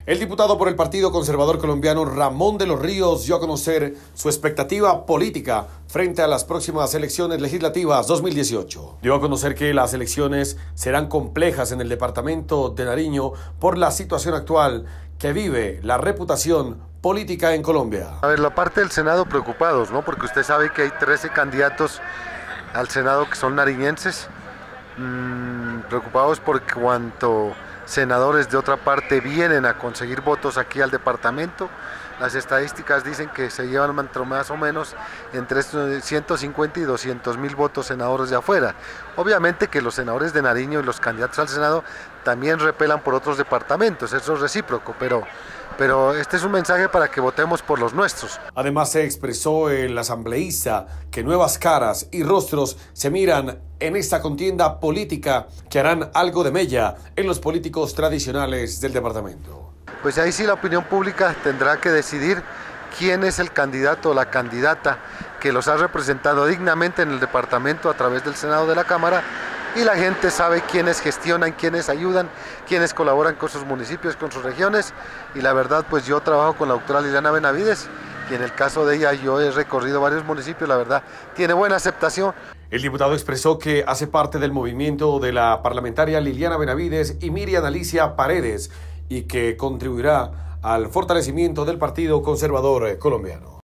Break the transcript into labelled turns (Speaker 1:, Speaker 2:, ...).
Speaker 1: El diputado por el Partido Conservador Colombiano Ramón de los Ríos dio a conocer su expectativa política frente a las próximas elecciones legislativas 2018. Dio a conocer que las elecciones serán complejas en el departamento de Nariño por la situación actual que vive la reputación política en Colombia.
Speaker 2: A ver, la parte del Senado preocupados, ¿no? Porque usted sabe que hay 13 candidatos al Senado que son nariñenses, preocupados por cuanto senadores de otra parte vienen a conseguir votos aquí al departamento. Las estadísticas dicen que se llevan más o menos entre 150 y 200 mil votos senadores de afuera. Obviamente que los senadores de Nariño y los candidatos al Senado también repelan por otros departamentos, eso es recíproco, pero este es un mensaje para que votemos por los nuestros.
Speaker 1: Además se expresó el asambleísta que nuevas caras y rostros se miran en esta contienda política que harán algo de mella en los políticos tradicionales del departamento.
Speaker 2: Pues ahí sí la opinión pública tendrá que decidir quién es el candidato o la candidata que los ha representado dignamente en el departamento a través del Senado de la Cámara, y la gente sabe quiénes gestionan, quiénes ayudan, quiénes colaboran con sus municipios, con sus regiones, y la verdad pues yo trabajo con la doctora Liliana Benavides y en el caso de ella yo he recorrido varios municipios, la verdad tiene buena aceptación.
Speaker 1: El diputado expresó que hace parte del movimiento de la parlamentaria Liliana Benavides y Miriam Alicia Paredes y que contribuirá al fortalecimiento del Partido Conservador Colombiano.